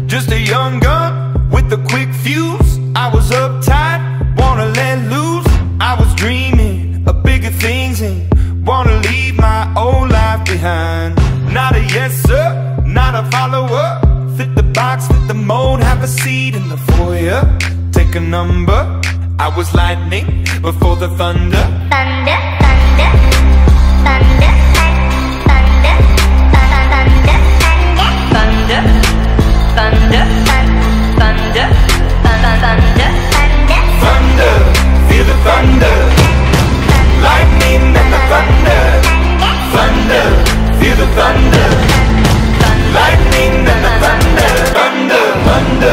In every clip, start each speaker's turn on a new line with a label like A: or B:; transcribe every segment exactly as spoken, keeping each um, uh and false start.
A: Just a young gun with a quick fuse. I was uptight, wanna let loose. I was dreaming of bigger things and wanna leave my old life behind. Not a yes sir, not a follower. Fit the box, fit the mold, have a seat in the foyer. Take a number. I was lightning before the thunder.
B: Thunder, thunder, thunder, thunder, thunder, thunder, thunder, thunder, thunder, thunder,
A: thunder, feel the thunder. Lightning and the thunder. Thunder, feel the thunder. Lightning and the thunder. Thunder, thunder,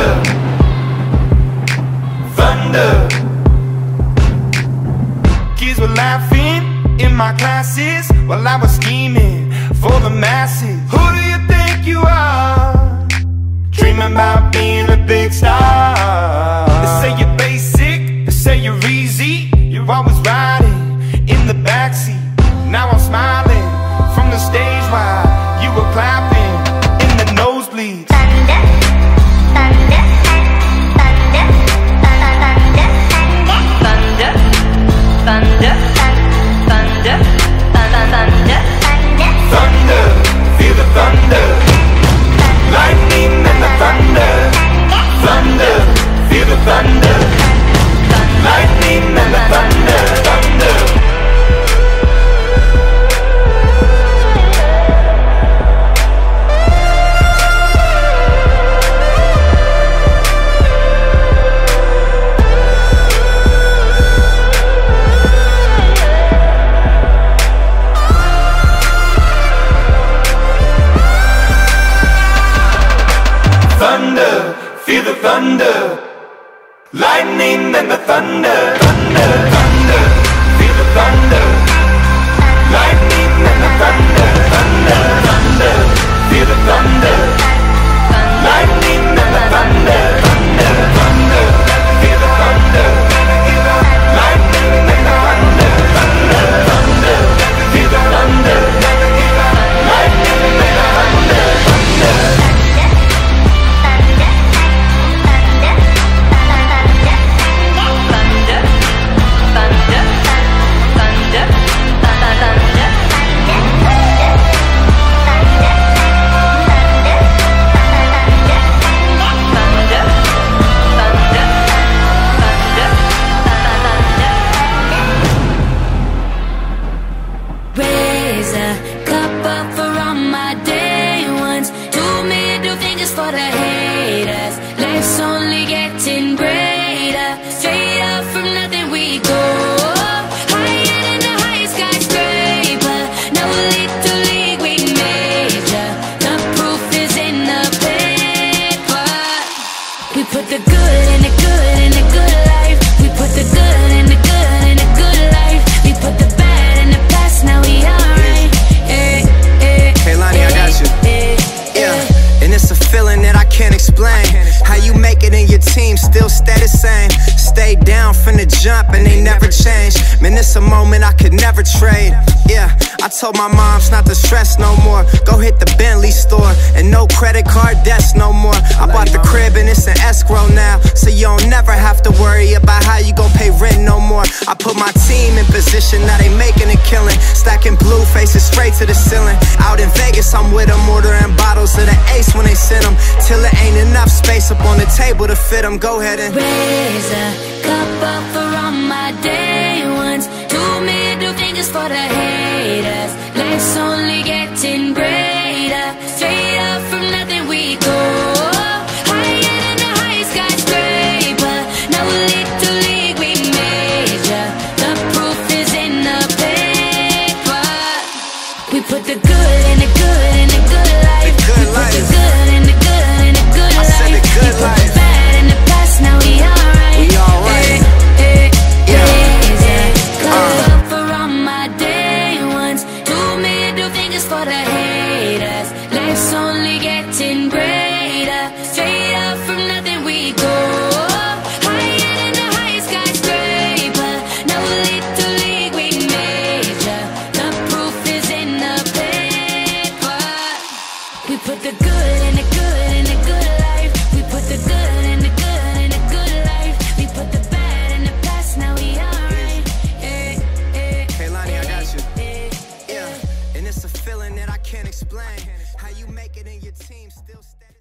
A: thunder. Kids were laughing in my classes while I was scheming for the masses. Who do you think you are? Dreaming about being a big star. They say you're basic, they say you're easy. You're always riding in the backseat. Now I'm smiling from the stage while you were clapping in the nosebleeds.
B: thunder, thunder, thunder, thunder, thunder, thunder, thunder, thunder,
A: thunder, feel the thunder. Lightning and the thunder. Thunder, feel the thunder. Lightning and the thunder. Thunder. Thunder, feel the thunder. Lightning and the thunder. Thunder, thunder, feel the thunder. Lightning and the thunder. Thunder, thunder, feel the thunder. Lightning and the thunder. Thunder, thunder, feel the thunder. Lightning and the thunder. Thunder, thunder, feel the thunder. Lightning and the thunder. Thunder.
C: Raise a cup up for all my day ones. Two middle fingers for the haters. Life's only getting greater. Straight up from nothing we go. Higher than the highest skyscraper. No little league we major. The proof is in the paper. We put the good in the good in the good life. We put the good in the good in the good life. We put the bad in the past, now we alright. Eh, eh,
D: Hey Lonnie, I got you.
C: eh,
D: Yeah,
C: eh.
D: and it's a feeling that I can't explain. How you make it in your team still stay the same. Stay down from the jump and they never change. Man, it's a moment I could never trade. Yeah, I told my moms not to stress no more. Go hit the Bentley store and no credit card debts no more. I bought the crib and it's an escrow now, so you don't never have to worry about how you gon' pay rent no more. I put my team in position, now they making a killing. Stacking blue faces straight to the ceiling. Out in Vegas, I'm with them, ordering bottles of the Ace when they send them. Till there ain't enough space up on the table to fit them. Go ahead and
C: raise a cup up for all my day ones. Two middle fingers for the haters. Life's only getting greater. Straight up from nothing we go. Higher than the highest skyscraper. No little league we major. The proof is in the paper. We put the good in the good in the good life.
D: The good
C: We put
D: life.
C: the good in the good in the good
D: I
C: life.
D: said the good
C: We put
D: life.
C: the bad in the past, now we alright.
D: We alright.
C: Eh, eh,
D: Yeah.
C: raise a cup
D: Uh.
C: up for all my day ones. Two middle fingers for the haters.
D: explain how you make it in your team still steady.